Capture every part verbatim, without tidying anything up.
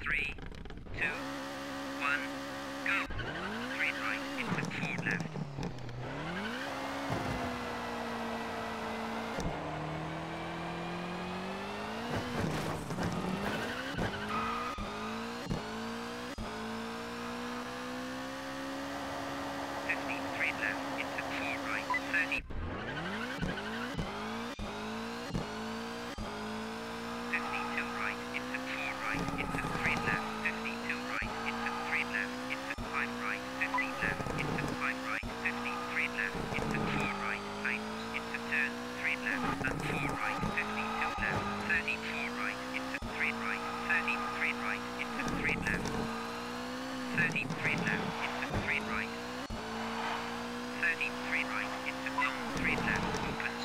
three, two, one, go. Three right into four left. fifty, three left into four right. thirty. fifty-two right into four right into three left. fifty-two right into three left into five right. fifty left into five right. fifty-three left into four right. Tightens into turn three left and four right. fifty-two left. thirty-four right into three right. thirty-three right into three left. thirty-three left into three right. thirty-three right into long three left opens.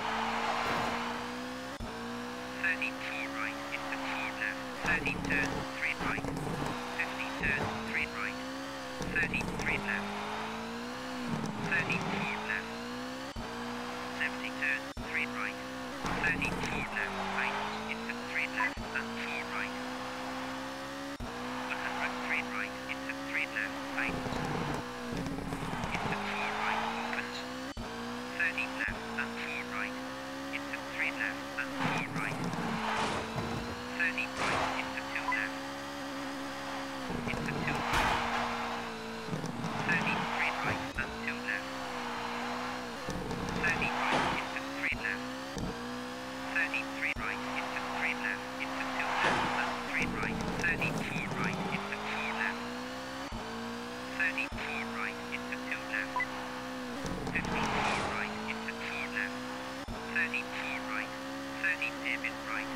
thirty-four right into four left. thirty turn three right. fifty turn three right. thirty-three left. thirty-four left. seventy turn three right. thirty-four left. Tightens into three left and four right. one hundred three right into three left. Tightens. Into four right opens. thirty left and four right. Into three left and four right. thirty right into two left. Into two right. thirty-three right and two left. thirty right into three left. thirty-three right into three left. Into two left and three right. thirty-four right into four left. thirty-four right into two left. fifty-four right into four left. thirty-four right. thirty hairpin right.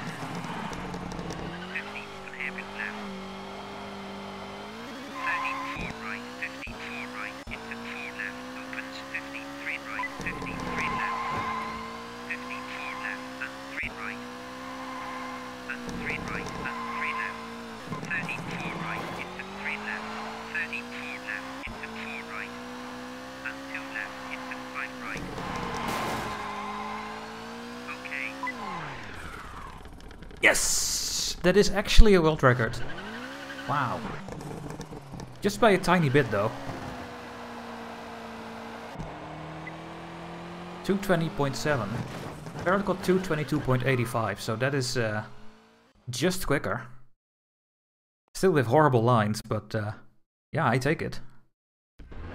fifty one hairpin left. thirty-four right. fifty-four right into four left. Opens. fifty-three right. fifty-three left. fifty-four left and three right. And three right and three left. thirty-four right into three left. thirty-four left into four right. And two left into five right. Okay. Yes! That is actually a world record. Wow. Just by a tiny bit though. two twenty point seven. Barrett got two twenty-two point eight five, so that is uh, just quicker. Still with horrible lines, but uh, yeah, I take it.